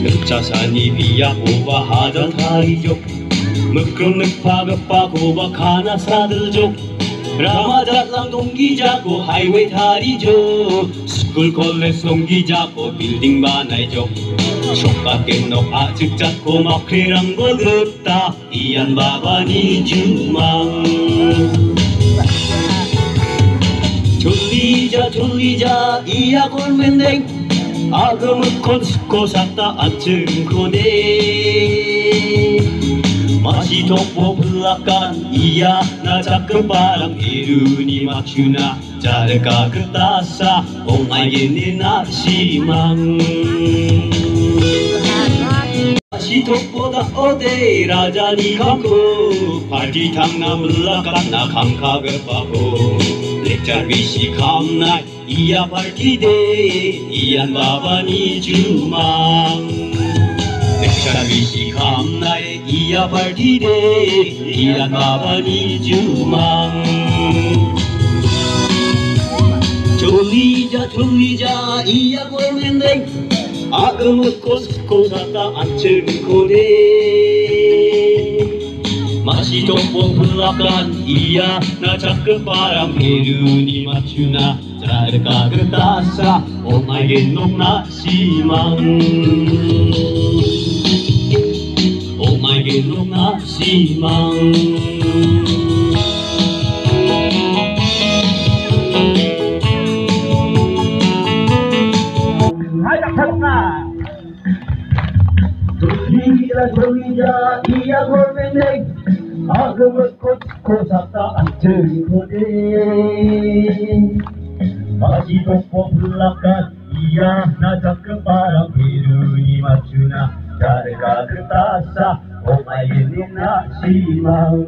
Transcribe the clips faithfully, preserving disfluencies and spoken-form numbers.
자산이 비야고와 하던 다리족 무끄럼 늑파급파고와 가나사들족 라마자랑 동기자고 하이웨이 다리족 스쿨 콜레 송기자고 빌딩 바나이족 속가깨너 아직 잡고 막회랑 버릇다 이안 바바니 주망 졸리자 졸리자 이야 골맨댕 아금은 콘스코 샀다 아층 코네 맛이 돋고 불락간 이야 나 자꾸 바람 이루니 맞추나 자르가 그 따사 옹알겠네 나시망 맛이 돋보다 어데 라자니 감고 발디탕나 불락간 나 감각을 바보 렉자비시 감나 이야 발기대 이안 바바니 주망 렉자비시 감나에 이야 발기대 이안 바바니 주망 졸리자 졸리자 이야 골맨댕 아금은 코스코 샀다 안층 코네 맛이 돋보 불락간 이야 나 자꾸 바람 해루니 맞추나 자르가 그 따사 오마이게 녹나 시망 오마이게 녹나 시망 하이다 타롱나 졸리자 졸리자 이야 골맨댕 아금은 코스코 샀다 안층 코네 맛이 돋고 불락간 이야 나 자꾸 바람 이루니 맞추나 자르가 그 따사 오마이게 녹나 시망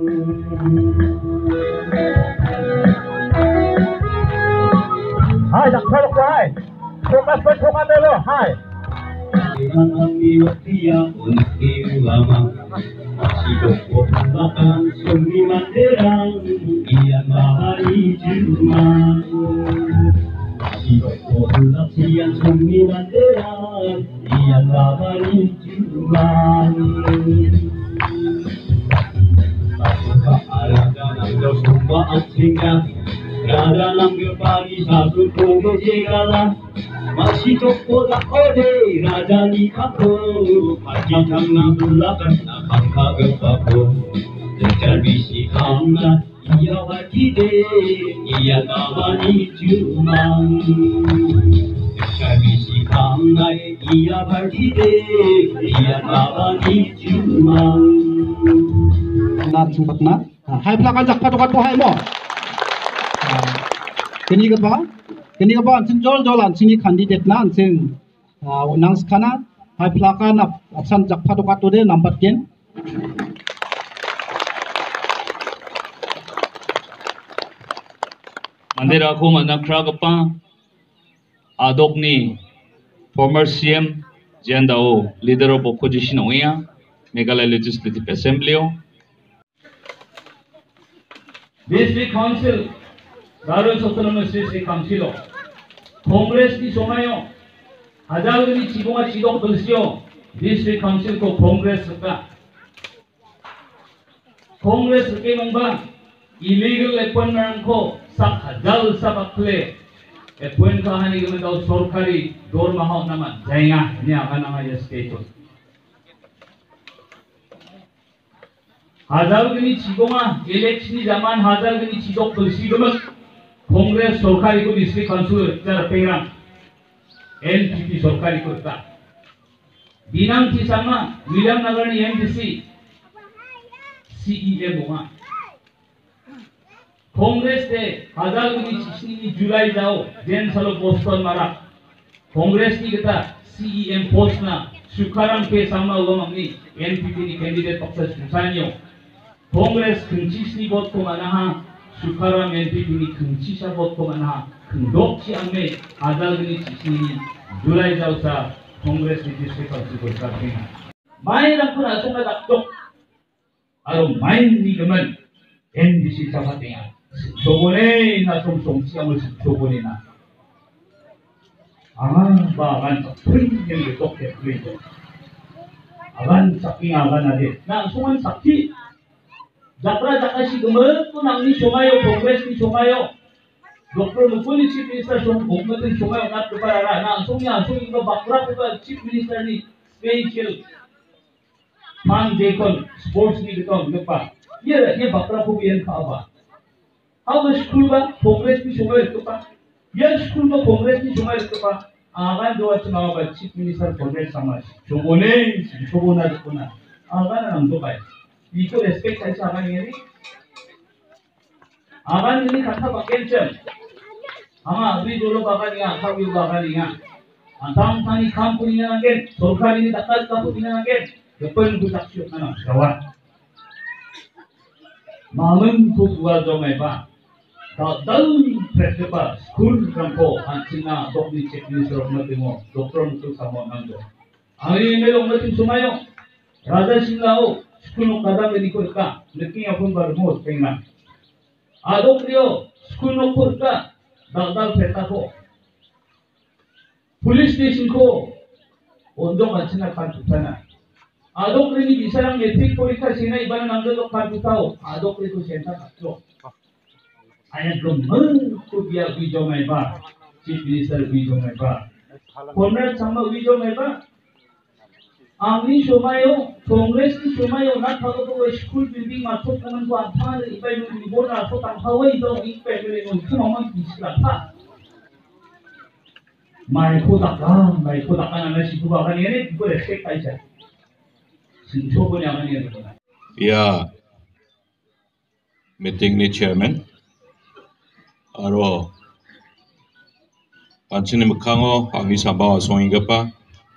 하이 작파로 하이 토카스 토카대로 하이 이랑이 어디야 오늘 라마 맛이 돋고 불락간 손님한 대랑 이야 마하이 주마 맛이 돋고 불락지한 손님한 대랑 이야 마하이 주마 맛과 알아가 남겨 손과 안생각 라라 남겨 파리 사수 고개제가라 맛이 돋보다 어데 라자니 갖고 발기탕나 불락간 나 감각을 받고 렉잘비시 감나 이야 발기대 이야 가만히 주망 렉잘비시 감나에 이야 발기대 이야 가만히 주망 나 중박나 hai pelakan jakpa tokat po hai mo kini ka ba kini ka ba ansin jol jol ansin candidate na ansin nang skana hai pelakan apsan jakpa tokat to de number ten Mandira ko manakrakapa adokni former C M Jandao leader of opposition oya Meghalaya Legislative Assembly District Council Darul Autonomous District Council Congress di somayo हजार गनी चीजों का चीजों को दलसियो District Council को Congress का Congress के मंबा illegal appointment को सब हजार सब अकले appoint का हानि के में तो सरकारी दौर माहौल नामा जाएगा ने आगा नामा ये state हजार गनी चीजों का election zaman हजार गनी चीजों को दलसियो में Congress सरकारी को District Council जरा पेरा N P P सरकारी को था दिनांक की sama विलियम नगर नि M D C C E M होगा कांग्रेस ने हजार गनी चिश्नी जुलाई जाओ जेन सालो पोस्टन मारा कांग्रेस की कथा C E M पोस्ट ना सुखाराम के सामना हुआ मम्मी N P P नि कैंडिडेट पक्ष सुसानियो कांग्रेस कंचिसनी वोट को मना हा सुखाराम N P P नि कंचिसा वोट को मना हा कंडोक्ची अम्मे हजार गनी चिश्नी जुलाई जाओ सा कांग्रेस नि डिस्ट्रिक्ट काउंसिल को करते हैं माइन रखो ना सुना रखो अरो माइन नि गमन N D C चाहते हैं सोबोने ना सोम सोम सियामल सोबोने ना आह बागान तो फिर ये तो क्या फिर agan saking agan ade na sungan sakti jatra jakasi gemet tu nang ni somayo kongres ni somayo doktor mukuli chief minister som gomnatin somayo nat keparara na sungnya sung iba bakra ke chief minister ni special man dekon sports ni dekon lepa ye ye bakra ko bien khaba how school ba kongres ni somayo kepa ye school ba kongres ni somayo kepa agan doa cuma ba chief minister kongres sama jogone jogona jogona agan nang do bai 이거 respect 할지 아가니 아가니 같아 바뀌었죠 아마 우리 졸업 아가니가 사위고 아가니가 안타운타니 컴퍼니나 게 소카리니 닦아 깎으니나 게 몇번 부탁시오 하나 저와 마음은 구구가 좀 해봐 더 다른 프레스바 스쿨 감고 안치나 독립 체크리스로 엄마들고 독트론 또 사모한도 아니 메 엄마들 좀아요 라자 신라오 스쿨로 가다 보니까 느낌이 아픈 바로 못 생각. 아도 그래요. 스쿨로 보니까 나가 뱉다고 폴리스 스테이션코 온도 같이나 간 좋잖아. 아도 그러니 이 사람 메트릭 보니까 지나 이번에 남자도 간 좋다고. 아도 그래도 센터 갔죠. 아니 그럼 뭐 비야 위조만 봐. chief minister 위조만 봐. 본래 정말 위조만 봐. Angni somayo, Congress ni somayo na thago to school building ma thot kaman ko antha ibai ni bona so tang hawai do ik pe le no thuma man kisla tha mai ko da ka mai ko da kana na siku ba kani ne ko respect ai cha sin so bo nya mani ne ya meeting ni chairman aro panchini mkhango angni sabawa soinga pa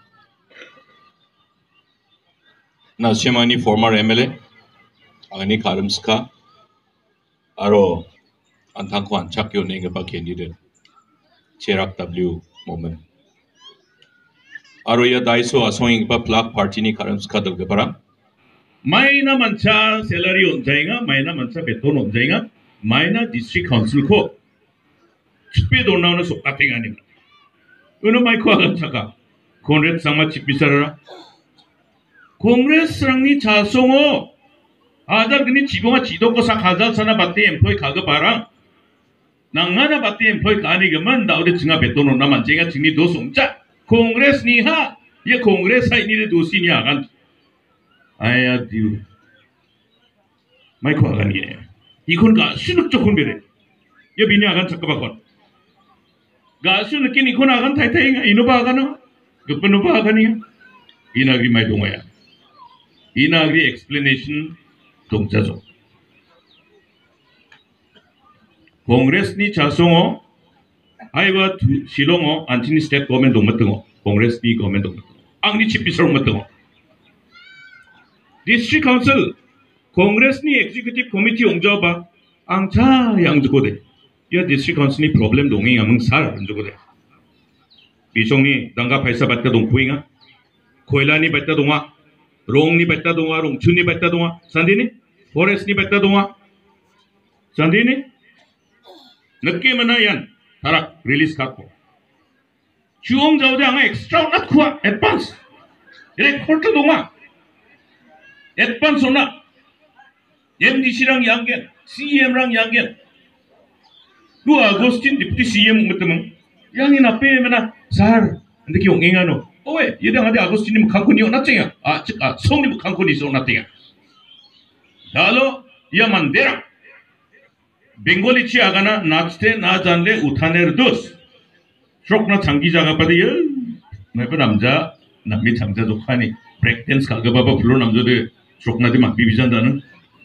na Shemani former M L A agani karamska aro antangko anchakyo nenga pa candidate Cherak W moment aro ya daiso asong pa plak party ni karamska dalga para maina mancha salary on jayega maina mancha beton on jayega maina district council ko chipe donnauna so katenga ni uno mai ko agan chaka konret sama chipisara Congress 랑니 자송어 아달 그니 지봉아 지도고사 가자사나 바테 엠플로이 가가 바랑 낭하나 바테 엠플로이 가니게만 나우리 증아 베토노 나만 제가 증니 도송자 Congress 니하 예 Congress 하이니레 도시니 아간 아야 디우 마이코 아간이에 이건 가수는 조금 베레 예 비니 아간 잠깐만 가수 느낀 이건 아간 타이타이가 이노바 아가노 급노바 아가니야 이나기 마이 동아야 Inagri explanation 동자죠. Congress ni 자송어 아이와 시롱어 안치니 스텝 거면 동맞등어 Congress ni 거면 동맞등어 앙니 치피스롱 맞등어 District Council Congress ni Executive Committee 옹자봐 앙차 양주고대 야 District Council ni problem 동행 아멍 살 안주고대 비종니 당가 발사 받다 동부잉아 코일라니 받다 동아 Rong ni betta donga, rong chun ni betta donga, sandi ni, forest ni betta donga, sandi ni, nakki mana yan, tarak release kako. Chuong jauh dia anga extra nak kuat, advance, ini korte donga, advance ona, M D C rang yangen, C M rang yangen, dua Agustin deputy C M umatemu, yangin apa mana, sar, nanti kiong engano. 오에 예당하대 아고스티님 강콘이 오나쟁이야 아, 즉, 아, 성님 강콘이 있어 오나쟁이야 나로 야만데라 벵골리치 아가나 나츠테 나잔레 우타네르도스 쇼크나 장기자가 빠디여 나그 남자 남미 장자 좋하니 브레이크댄스 가가바바 불러 남자들 쇼크나디 막 비비잔다는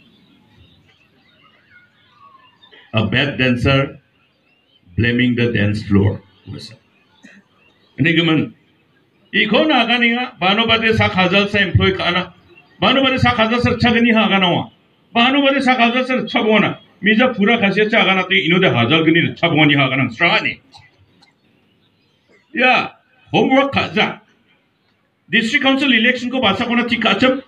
A bad dancer blaming the dance floor 근데 그러면 이건 아가니가 바노바데 사카자사 엠플로이 가나 바노바데 사카자사 차그니 하가나와 바노바데 사카자사 차보나 미자 부라 가시자 아가나 또 이노데 하자그니 차보니 하가나 스라니 야 홈워크 가자 디스트릭 카운슬 일렉션 거 바사코나 티카점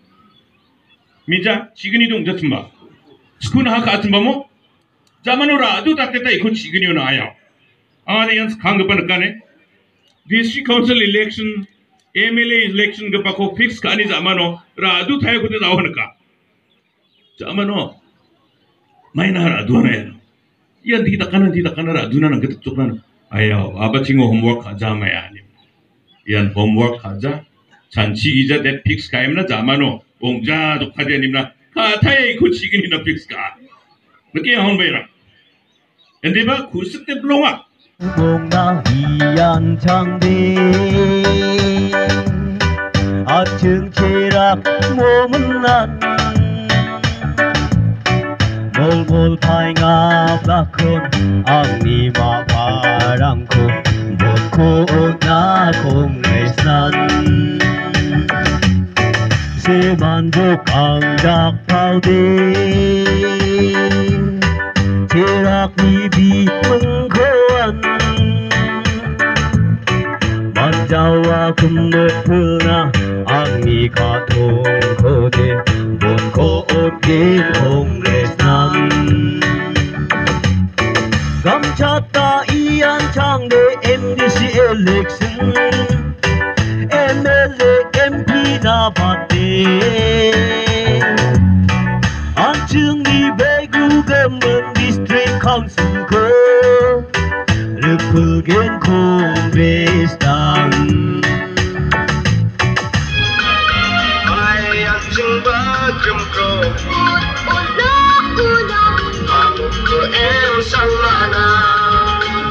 미자 지근이 동자 춤바 스쿠나 하카 아침바모 자마노라 아두 다테타 이건 지근이 오나요 아네 연스 강급한 까네 District Council election M L A election ke pako fix ka ni zamano radu thai ko de dawan ka zamano maina radu na yan yan di takana di takana radu na nang ketuk na ayo aba chingo homework haja ma yani yan homework haja chanchi ija that fix ka emna zamano ongja dok haja nimna ka thai ko chigini na fix ka naki hon bayra ende ba khusik te blonga 봉나 이양창대 아층치락 몸은 난 몰골 파잉아 블라콘 앙니마 바랑코 못코 나 공레산 세만족 강작 파우데 제락 니비 멍거한 만자와 금노프나 악미가 통코데 못코 옷긴 공레산 감찼다 이안창대 M D C election M L A M P 다 봤대 안층리 배구금은 district council 그 르프겐 콩베스당 ai 안층 바금고 아무도 em 살라나